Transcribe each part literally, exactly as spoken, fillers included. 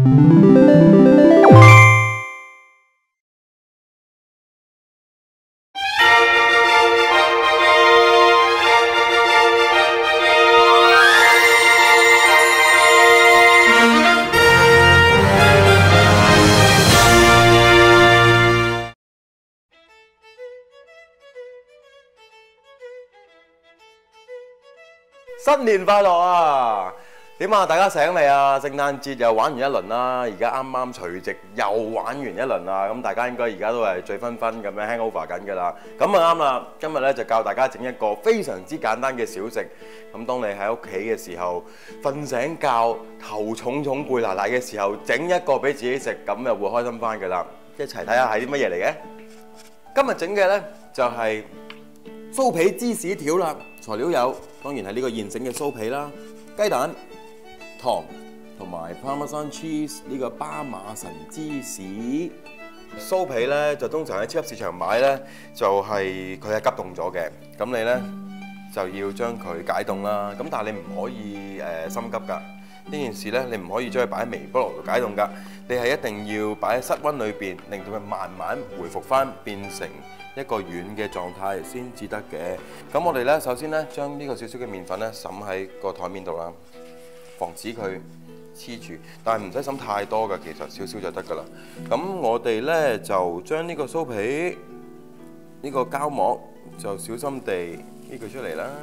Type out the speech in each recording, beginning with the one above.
新年快樂啊！點啊？大家醒未啊？聖誕節又玩完一輪啦，而家啱啱除夕又玩完一輪啦，咁大家應該而家都係醉醺醺咁樣 hangover 緊㗎啦。咁啊啱啦，今日咧就教大家整一個非常之簡單嘅小食。咁當你喺屋企嘅時候，瞓醒覺頭重重背賴賴嘅時候，整一個俾自己食，咁就會開心翻㗎啦。一齊睇下係啲乜嘢嚟嘅。今日整嘅咧就係酥皮芝士條啦，材料有當然係呢個現成嘅酥皮啦、雞蛋、糖同埋 Parmesan cheese 呢個巴馬臣芝士。酥皮咧就通常喺超級市場買咧，就係佢係急凍咗嘅，咁你咧就要將佢解凍啦。咁但係你唔可以誒、呃、心急㗎，呢件事咧你唔可以將佢擺喺微波爐度解凍㗎，你係一定要擺喺室溫裏邊，令到佢慢慢回復翻變成一個軟嘅狀態先至得嘅。咁我哋咧首先咧將呢個少少嘅麵粉咧揼喺個台面度啦，防止佢黐住，但係唔使揼太多㗎，其實少少就得㗎啦。咁我哋咧就將呢個酥皮呢個膠膜就小心地搣佢出嚟啦，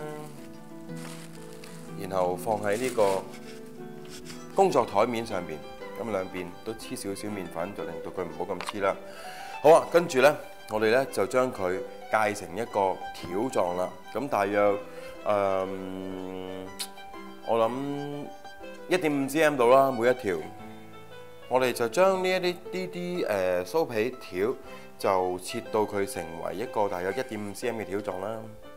然後放喺呢個工作台面上邊，咁兩邊都黐少少麵粉，就令到佢唔好咁黐啦。好啊，跟住咧。我哋咧就將佢界成一個條狀啦，咁大約誒、呃，我諗一點五 cm 度啦，每一條。我哋就將呢一啲呢啲誒酥皮條就切到佢成為一個大約一點五 cm 嘅條狀啦。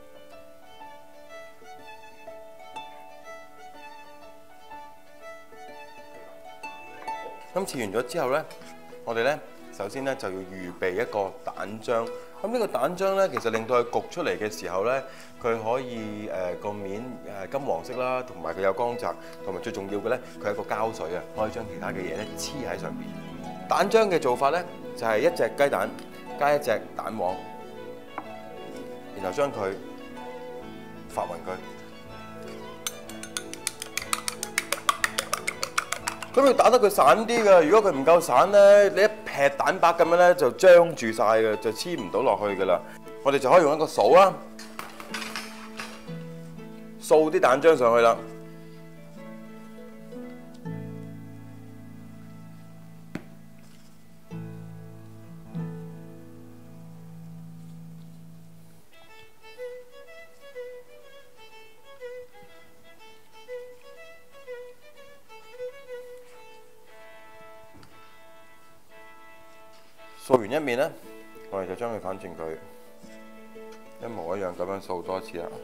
咁切完咗之後咧，我哋咧。首先咧就要預備一個蛋漿，咁呢個蛋漿咧其實令到佢焗出嚟嘅時候咧，佢可以誒個、呃、面誒金黃色啦，同埋佢有光澤，同埋最重要嘅咧，佢係一個膠水啊，可以將其他嘅嘢咧黐喺上邊。蛋漿嘅做法咧就係、是、一隻雞蛋加一隻蛋黃，然後將佢發勻佢。咁要打得佢散啲㗎，如果佢唔夠散咧，你一劈蛋白咁樣咧就張住晒嘅，就黐唔到落去㗎啦。我哋就可以用一個掃啊，掃啲蛋漿上去啦。掃完一面咧，我哋就將佢反轉佢，一模一樣咁樣掃多一次啦。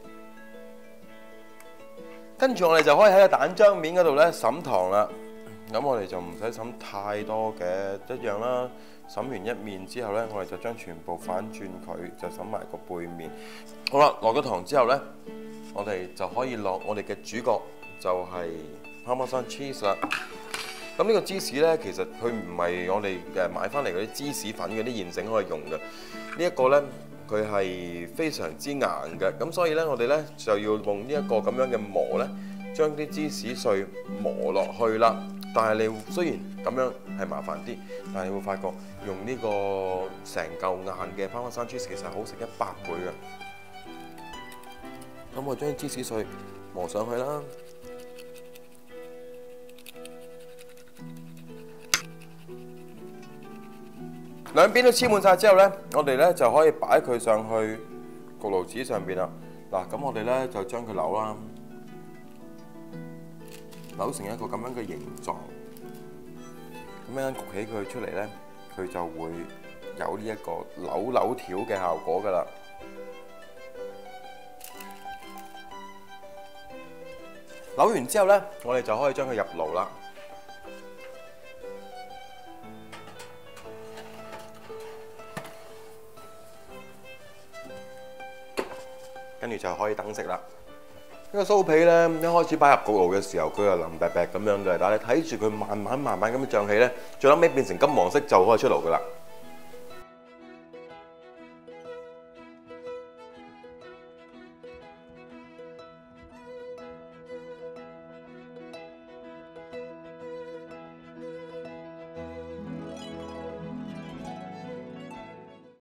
跟住我哋就可以喺個蛋漿面嗰度咧滲糖啦。咁我哋就唔使滲太多嘅，一樣啦。滲完一面之後咧，我哋就將全部反轉佢，就滲埋個背面。好啦，落咗糖之後咧，我哋就可以落我哋嘅主角，就係 Parmesan cheese 啦。咁呢個芝士咧，其實佢唔係我哋誒買翻嚟嗰啲芝士粉嗰啲現成可以用嘅。呢一個咧，佢係非常之硬嘅，咁所以咧，我哋咧就要用呢一個咁樣嘅磨咧，將啲芝士碎磨落去啦。但係你雖然咁樣係麻煩啲，但係你會發覺用呢個成嚿硬嘅 Parmesan cheese 其實好食一百倍嘅。咁我將芝士碎磨上去啦。兩邊都黐滿晒之後咧，我哋咧就可以擺佢上去焗爐紙上邊啦。嗱，咁我哋咧就將佢扭啦，扭成一個咁樣嘅形狀。咁樣焗起佢出嚟咧，佢就會有呢一個扭扭條嘅效果噶啦。扭完之後咧，我哋就可以將佢入爐啦。跟住就可以等食啦。 呢個酥皮咧一開始擺入焗爐嘅時候，佢係腍白白咁樣嘅，但係你睇住佢慢慢慢慢咁樣漲起咧，最後尾變成金黃色就可以出爐噶啦。